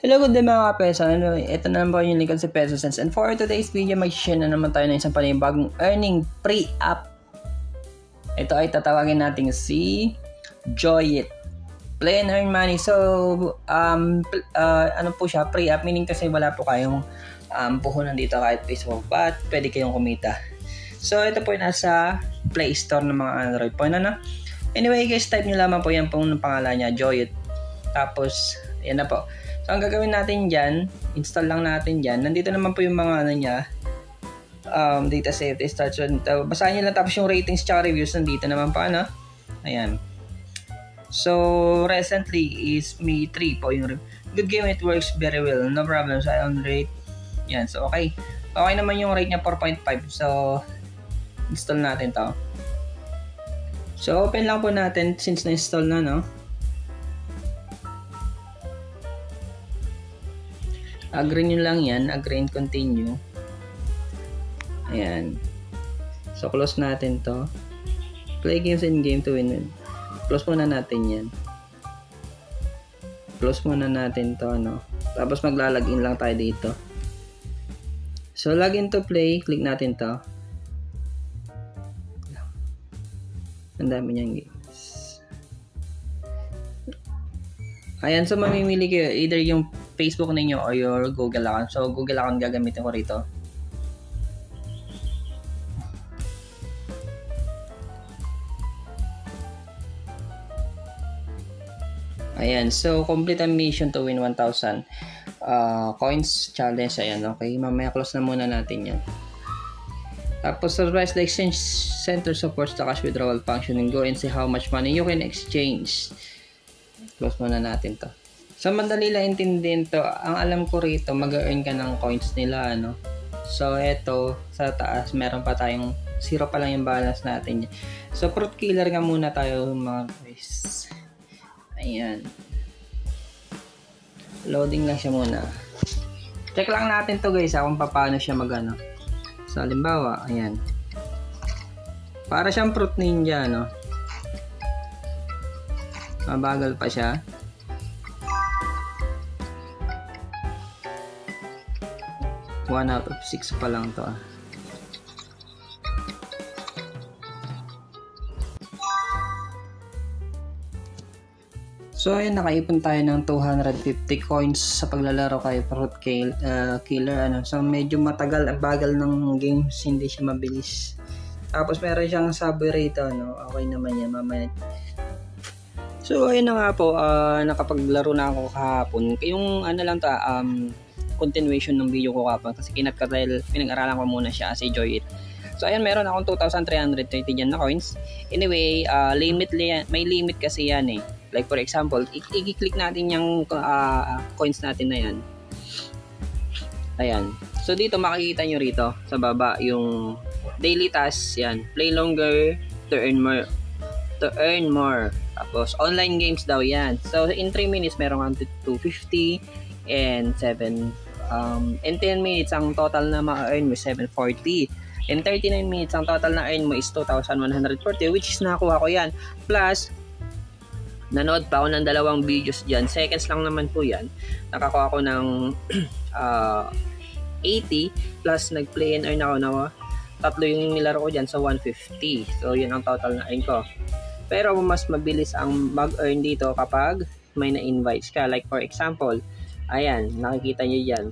Hello, good day mga kapeso. Ito na naman po yung lingkod si Peso Sense. And for today's video, mag-share na naman tayo ng isang panibagong earning pre-up. Ito ay tatawagin natin si JOYit. Play and earn money. So, ano po siya? Pre-up, meaning kasi wala po kayong puhunan dito kahit Piso, but pwede kayong kumita. So, ito po yung nasa Play Store ng mga Android po. Anyway guys, type nyo lamang po yan pong pangalan niya, JOYit. Tapos, yan na po. So, ang gagawin natin dyan, install lang natin dyan. Nandito naman po yung mga ano niya, data safety, start. So, basahin nyo lang tapos yung ratings tsaka reviews nandito naman pa, ano? Ayan. So, recently is May 3 po yung good game, it works very well. No problems, I on rate. Yan, so okay. Okay naman yung rate niya, 4.5. So, install natin to. So, open lang po natin since na-install na, no? Agree nyo lang yan. Agree and continue. Ayan. So, close natin to. Play games in game to win. Close muna natin yan. Close muna natin to, no? Tapos maglalagin lang tayo dito. So, login to play. Click natin to. Ang dami niyang games. Ayan. So, mamimili kayo. Either yung Facebook ninyo or your Google account. So, Google account gagamitin ko rito. Ayan. So, complete a mission to win 1,000 coins challenge. Ayan. Okay. Mamaya close na muna natin yan. Tapos, surprise the exchange center supports the cash withdrawal function and go and see how much money you can exchange. Close muna natin to. So, madali lang intindihin to. Ang alam ko rito, mag-earn ka ng coins nila, ano. So, eto, sa taas, meron pa tayong 0 pa lang yung balance natin. So, fruit killer nga muna tayo, mga guys. Ayan. Loading lang siya muna. Check lang natin to, guys, kung paano siya mag-ano. So, halimbawa, ayan. Para siyang fruit ninja, no. Mabagal pa siya. One out of 6 pa lang to. So ayun, nakaipon tayo ng 250 coins sa paglalaro kay Fruit Killer. Ano. So medyo matagal, bagal ng games, hindi siya mabilis. Tapos meron siyang subway rate, ano. Okay naman yan, mamaya. So ayun na nga po, nakapaglaro na ako kahapon. Yung ano lang to, continuation ng video ko kapag kasi kinat ka dahil pinag-aralan ko muna siya si JOYit. So ayan, meron akong 2,330 dyan na coins. Anyway, may limit kasi yan eh. Like for example, i-click natin yung coins natin na yan. Ayan. So dito makikita nyo rito sa baba yung daily tasks yan. Play longer to earn more. Tapos online games daw yan. So in 3 minutes meron kang 250 and 10 minutes ang total na ma-earn mo 740. In 39 minutes ang total na earn mo is 2,140, which is nakuha ko yan. Plus nanood pa ako ng 2 videos dyan. Seconds lang naman po yan. Nakakuha ko ng 80 plus nag-play and earn ako na 3 yung nilaro ko dyan, so 150. So yun ang total na earn ko. Pero mas mabilis ang mag-earn dito kapag may na-invites ka. Like for example, ayan, nakikita nyo dyan,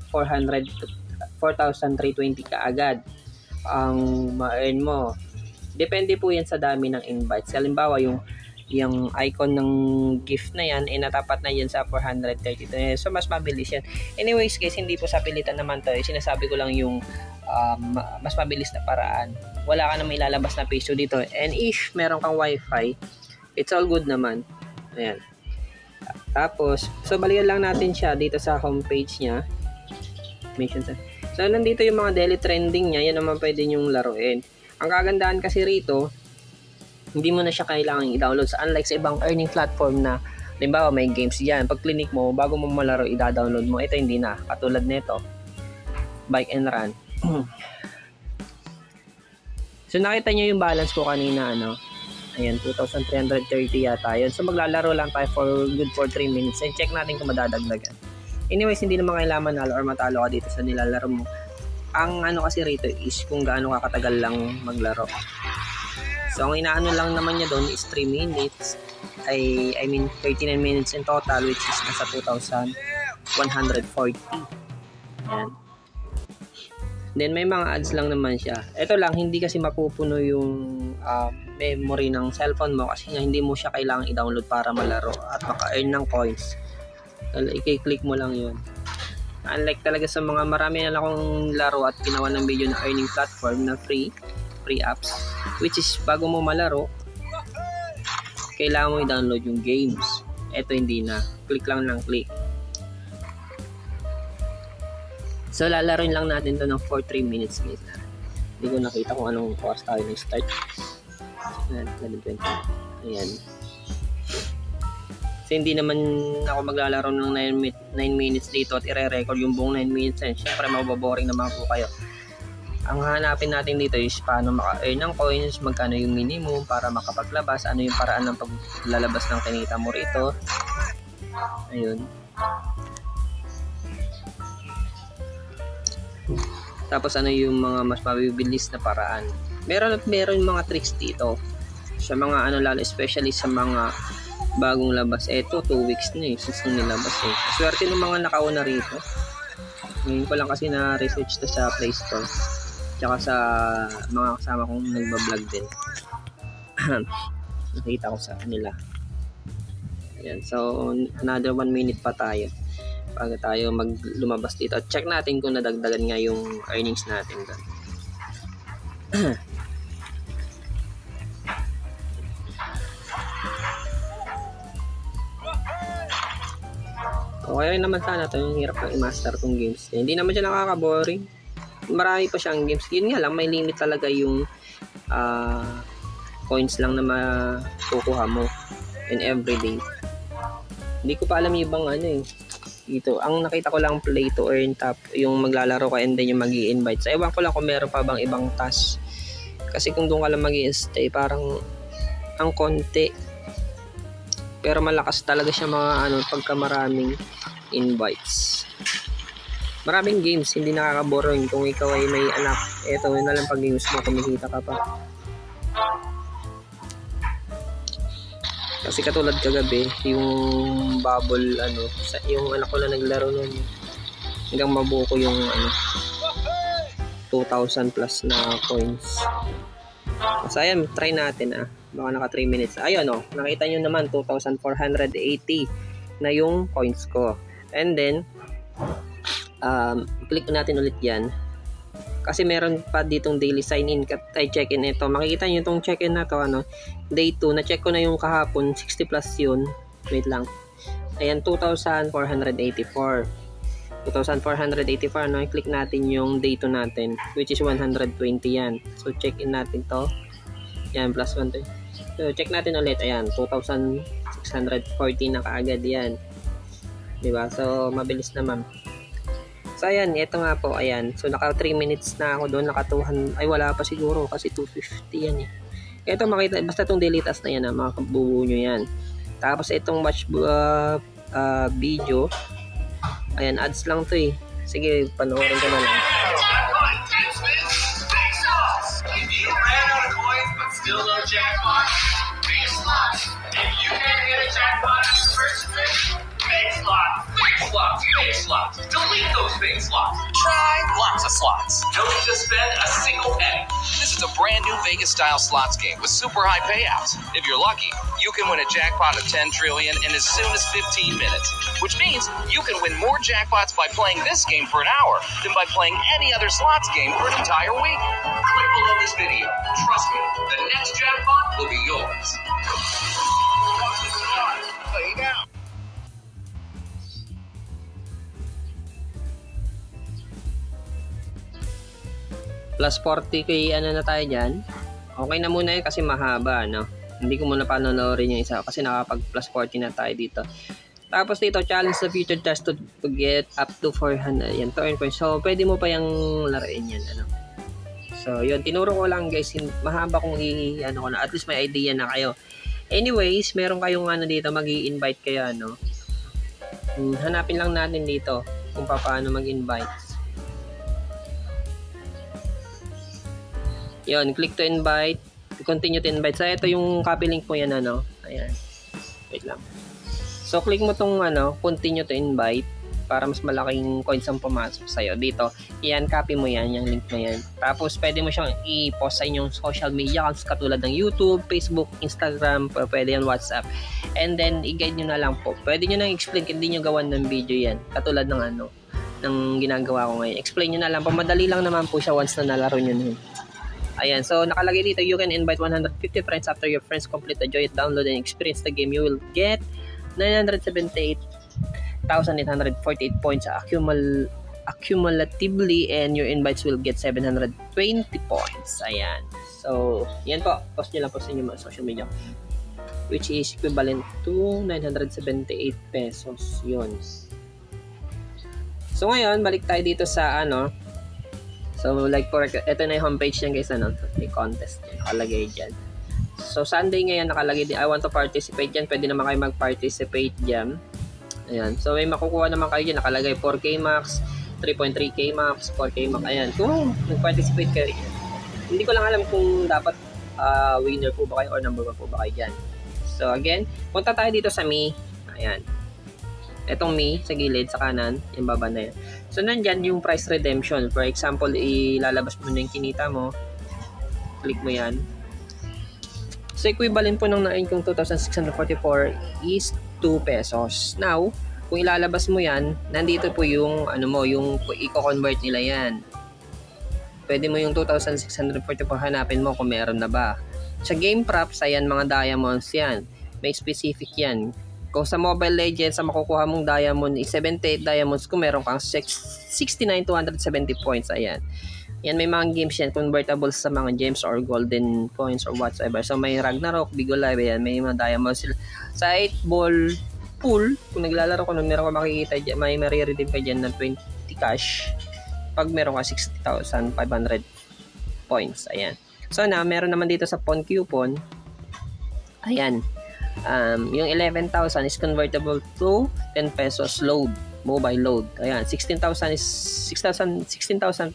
4,320 ka agad ang ma-earn mo. Depende po yan sa dami ng invites. Halimbawa, yung icon ng gift na yan, natapat na yan sa 432. So, mas mabilis yan. Anyways, guys, hindi po sa pilitan naman to. Sinasabi ko lang yung mas mabilis na paraan. Wala ka na ilalabas na piso dito. And if meron kang wifi, it's all good naman. Ayan. Tapos, so balikan lang natin siya dito sa homepage niya. So, nandito yung mga daily trending niya. Yan naman pwede nyong laruin. Ang kagandahan kasi rito, hindi mo na siya kailangan i-download. So, unlike sa ibang earning platform na, halimbawa may games yan. Pag clinic mo, bago mo malaro, i-download mo. Ito hindi na. Katulad nito. Bike and run. So, nakita nyo yung balance ko kanina, ano. Ayan, 2,330 yata yun. So, maglalaro lang tayo for 3 minutes. And check natin kung madadagdagan. Anyways, hindi naman kailangan manalo or matalo ka dito sa nilalaro mo. Ang ano kasi rito is kung gaano ka katagal lang maglaro. So, ang inaano lang naman niya doon is 3 minutes. I mean, 39 minutes in total, which is nasa 2,140. Ayan. Then, may mga ads lang naman siya. Ito lang, hindi kasi mapupuno yung memory ng cellphone mo kasi nga hindi mo siya kailangan i-download para malaro at maka-earn ng coins. I-click mo lang yun. Unlike talaga sa mga marami na lang akong laro at ginawa ng video na earning platform na free apps, which is bago mo malaro, kailangan mo i-download yung games. Ito hindi na. Click lang ng click. So, lalaroin lang natin to ng 4-3 minutes guys. Hindi ko nakita kung anong oras tayo nag-start. 11:20. Ayan. Kasi hindi naman ako maglalaro ng 9 minutes dito at ire-record yung buong 9 minutes. Siyempre, mababoring naman po kayo. Ang hanapin natin dito is paano maka-earn ng coins, magkano yung minimum para makapaglabas, ano yung paraan ng paglalabas ng kinita mo rito. Ayun. Tapos ano yung mga mas mabibilis na paraan. Meron mga tricks dito. Sa mga ano lalo, especially sa mga bagong labas. Eto, 2 weeks na since nung nilabas Swerte ng mga nakauna rito. Ngayon ko lang kasi na-research to sa Play Store. Tsaka sa mga kasama kong nagbablog din. Nakita ko sa kanila. Ayan, so another 1 minute pa tayo bago tayo lumabas dito. Check natin kung nadagdagan nga yung earnings natin doon. Okay naman sana ito. Yung hirap ng i-master tong games. Hindi naman siya nakaka-boring. Marami pa siyang games. Yun nga lang, may limit talaga yung coins lang na makukuha mo in everyday. Hindi ko pa alam yung ibang ano dito. Ang nakita ko lang play to earn, tap yung maglalaro ka and then yung magi-invite. So, ewan ko lang kung meron pa bang ibang task. Kasi kung doon ka lang magi-stay, parang ang konti. Pero malakas talaga siya mga pagka maraming invites. Maraming games, hindi nakaka-boring. Kung ikaw ay may anak, eto na lang pag games mo, kumikita ka pa. Kasi katulad kagabi, yung bubble, yung anak ko na naglaro nun, hanggang mabuo ko yung 2,000 plus na coins. So ayan, try natin baka naka 3 minutes. Ayun nakita nyo naman 2,480 na yung coins ko. And then click natin ulit yan. Kasi meron pa ditong daily sign-in ay check-in ito. Makikita nyo itong check-in na to day 2. Na-check ko na yung kahapon 60 plus yun. Wait lang. Ayan 2,484. 2,484 click natin yung day 2 natin, which is 120 yan. So check-in natin to. Yan plus 1. So check natin ulit. Ayan 2,640 na kaagad yan. Diba? So mabilis naman. So ayan, ito nga po, ayan. So naka 3 minutes na ako doon, naka 200, ay wala pa siguro kasi 250 yan Ito makita, basta itong daily task na yan makabuo nyo yan. Tapos itong watch video, ayan, ads lang to Sige, panoorin ko na lang. Slots. Delete those fake slots. Try lots of slots. Don't need to spend a single penny. This is a brand new Vegas-style slots game with super high payouts. If you're lucky, you can win a jackpot of 10 trillion in as soon as 15 minutes, which means you can win more jackpots by playing this game for an hour than by playing any other slots game for an entire week. Click below this video. Trust me, the next jackpot will be yours. Play now. Plus 40k na tayo dyan. Okay na muna yun kasi mahaba Hindi ko muna panonoorin yung isa kasi nakapag plus 40 na tayo dito. Tapos dito, challenge the future test to get up to 400 yan, to earn points. So pwede mo pa yung laruin yan So yun, tinuro ko lang guys. Mahaba kung at least may idea na kayo. Anyways, meron kayong dito, magi-invite kayo Hanapin lang natin dito kung paano mag-invite. Yun, click to invite, continue to invite. So, ito yung copy link mo yan, ano. Ayan. Wait lang. So, click mo tong, continue to invite para mas malaking coins ang pumasok sa'yo. Dito, yan, copy mo yan, yung link mo yan. Tapos, pwede mo siyang i-post sa inyong social media accounts katulad ng YouTube, Facebook, Instagram, pwede yan, WhatsApp. And then, i-guide nyo na lang po. Pwede nyo nang explain, hindi nyo gawan ng video yan. Katulad ng ng ginagawa ko ngayon. Explain nyo na lang. Pamadali lang naman po siya once na nalaro nyo na. Ayan, so nakalagay dito, you can invite 150 friends after your friends complete the JOYit download and experience the game. You will get 978,848 points accumulatively and your invites will get 720 points. Ayan. So, yan po. Post nyo lang po sa inyong social media, which is equivalent to 978 pesos. Yun. So, ngayon, balik tayo dito sa so, like for, ito na yung homepage niyan guys, may contest yan, nakalagay dyan. So, Sunday ngayon, nakalagay din, I want to participate dyan. Pwede naman kayo mag-participate dyan. Ayan. So, may makukuha naman kayo dyan. Nakalagay 4K max, 3.3K max, 4K max. Ayan. Kung nag-participate kayo dyan. Hindi ko lang alam kung dapat winner po ba kayo or number 1 po ba kayo dyan. So, again, punta tayo dito sa me. Ayan. Etong me, sa gilid, sa kanan, yung baba na yan. So, nandyan yung price redemption. For example, ilalabas mo na yung kinita mo. Click mo yan. So, equivalent po ng nain kong 2,644 is 2 pesos. Now, kung ilalabas mo yan, nandito po yung, yung i-convert nila yan. Pwede mo yung 2,644 hanapin mo kung meron na ba. Sa game props, ayan, mga diamonds yan. May specific yan. Kung sa Mobile Legends, sa makukuha mong diamond is 78 diamonds kung meron kang 69,270 points. Ayan. Yan, may mga games yan, convertible sa mga gems or golden coins or whatsoever. So, may Ragnarok, Bigo Live, ayan, may mga diamonds. Sa 8-ball pool, kung naglalaro ko nun, meron ka makikita dyan, may mariredeem ka dyan ng 20 cash pag meron ka 60,500 points. Ayan. So, meron naman dito sa Pon Coupon. Ayan. Yung 11,000 is convertible to 10 pesos load, mobile load. Ayan, 16,000 is 16,500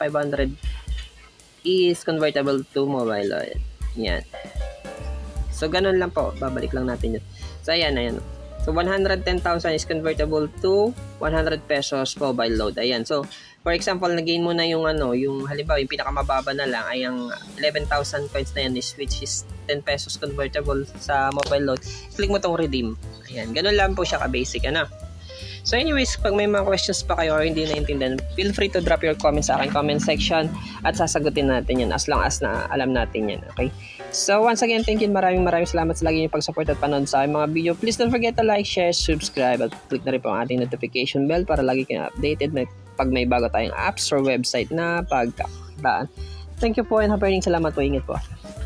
is convertible to mobile load. Ayan. So, ganun lang po. Babalik lang natin yun. So, ayan. So, 110,000 is convertible to 100 pesos mobile load. Ayan. So, for example, nag-gain mo na yung yung halimbawa, yung pinakamababa na lang ay ang 11,000 coins na yan is which is 10 pesos convertible sa mobile load. Click mo tong redeem. Ayan. Ganun lang po siya ka-basic. So anyways, pag may mga questions pa kayo or hindi naintindihan, feel free to drop your comments sa aking comment section at sasagutin natin yan as long as na alam natin yan. Okay? So once again, thank you. Maraming salamat sa lagi niyong pag-support at panood sa aking mga video. Please don't forget to like, share, subscribe at click na rin po ang ating notification bell para lagi kayong updated pag may bago tayong apps or website na pagkakitaan. Thank you po and happy learning. Salamat po. Ingat po.